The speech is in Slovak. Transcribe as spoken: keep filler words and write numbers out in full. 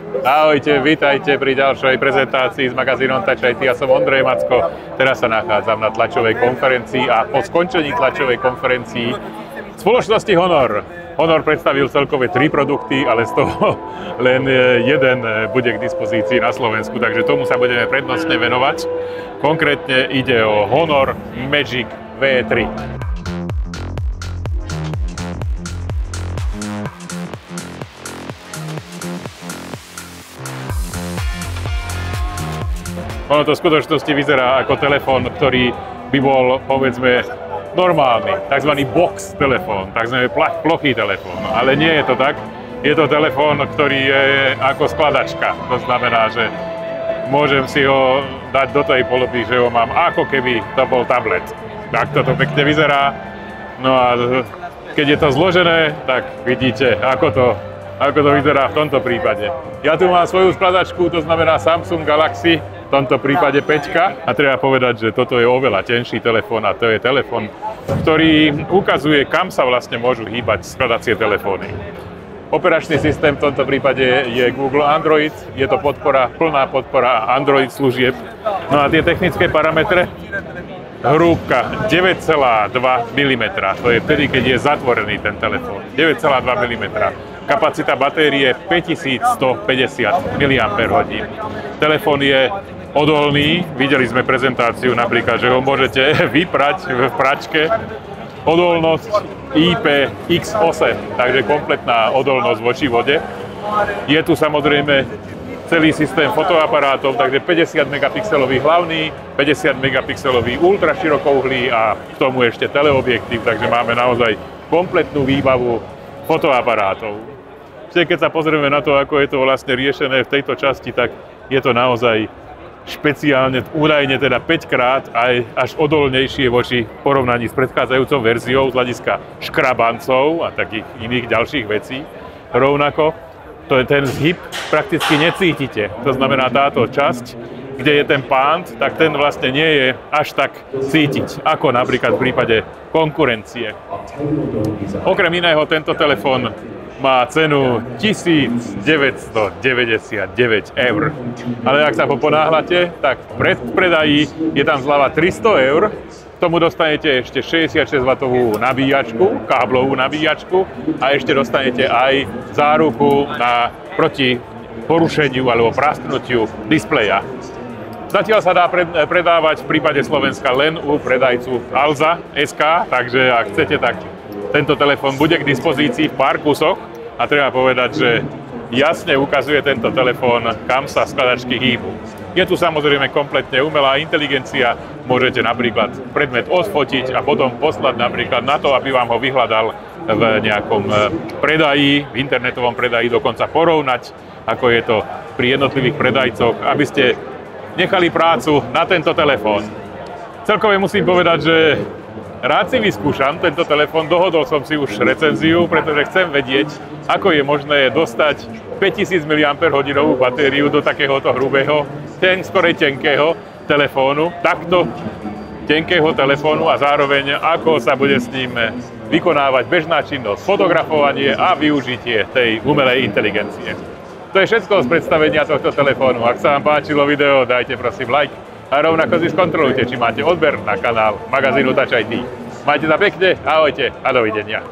Ahojte, vítajte pri ďalšej prezentácii s magazínom Touch í té. Ja som Ondrej Macko. Teraz sa nachádzam na tlačovej konferencii a po skončení tlačovej konferencii spoločnosti Honor. Honor predstavil celkové tri produkty, ale z toho len jeden bude k dispozícii na Slovensku, takže tomu sa budeme prednostne venovať. Konkrétne ide o Honor Magic vé tri. Ono to v skutočnosti vyzerá ako telefón, ktorý by bol, povedzme, normálny, tzv. Box telefón, tzv. plochý telefón. Ale nie je to tak. Je to telefón, ktorý je ako skladačka. To znamená, že môžem si ho dať do tej polohy, že ho mám ako keby to bol tablet. Tak toto pekne vyzerá. No a keď je to zložené, tak vidíte, ako to, ako to vyzerá v tomto prípade. Ja tu mám svoju skladačku, to znamená Samsung Galaxy, v tomto prípade päťka. A treba povedať, že toto je oveľa tenší telefón a to je telefón, ktorý ukazuje, kam sa vlastne môžu hýbať skladacie telefóny. Operačný systém v tomto prípade je Google Android, je to podpora, plná podpora Android služieb. No a tie technické parametre, hrúbka deväť celá dva milimetra, to je vtedy, keď je zatvorený ten telefón, deväť celá dva milimetra. Kapacita batérie päťtisícstopäťdesiat miliampérhodín. Telefón je odolný, videli sme prezentáciu napríklad, že ho môžete vyprať v pračke. Odolnosť í pé iks osem, takže kompletná odolnosť voči vode. Je tu samozrejme celý systém fotoaparátov, takže päťdesiat megapixelový hlavný, päťdesiat megapixelový ultraširokouhlý a k tomu ešte teleobjektív, takže máme naozaj kompletnú výbavu fotoaparátov. Keď sa pozrieme na to, ako je to vlastne riešené v tejto časti, tak je to naozaj špeciálne, údajne teda päť krát aj až odolnejšie voči porovnaní s predchádzajúcou verziou z hľadiska škrabancov a takých iných ďalších vecí. Rovnako to je ten zhyb prakticky necítite. To znamená táto časť, kde je ten pánt, tak ten vlastne nie je až tak cítiť, ako napríklad v prípade konkurencie. Okrem iného tento telefón má cenu tisícdeväťstodeväťdesiatdeväť eur. Ale ak sa poponáhľate, tak v predpredaji je tam zľava tristo eur. K tomu dostanete ešte šesťdesiatšesť watovú nabíjačku, káblovú nabíjačku a ešte dostanete aj záruku na proti porušeniu alebo prasknutiu displeja. Zatiaľ sa dá predávať v prípade Slovenska len u predajcu Alza bodka es ká, takže ak chcete, tak tento telefón bude k dispozícii v pár kusoch a treba povedať, že jasne ukazuje tento telefón, kam sa skladačky hýbu. Je tu samozrejme kompletne umelá inteligencia, môžete napríklad predmet odfotiť a potom poslať napríklad na to, aby vám ho vyhľadal v nejakom predaji, v internetovom predaji, dokonca porovnať, ako je to pri jednotlivých predajcoch, aby ste nechali prácu na tento telefón. Celkové musím povedať, že rád si vyskúšam tento telefón, dohodol som si už recenziu, pretože chcem vedieť, ako je možné dostať päťtisíc miliampérhodín batériu do takéhoto hrubého, ten skorej tenkého telefónu, takto tenkého telefónu a zároveň ako sa bude s ním vykonávať bežná činnosť, fotografovanie a využitie tej umelej inteligencie. To je všetko z predstavenia tohto telefónu. Ak sa vám páčilo video, dajte prosím like. A rovnako si skontrolujte, či máte odber na kanál magazínu Touch í té. Majte sa pekne, ahojte a dovidenia.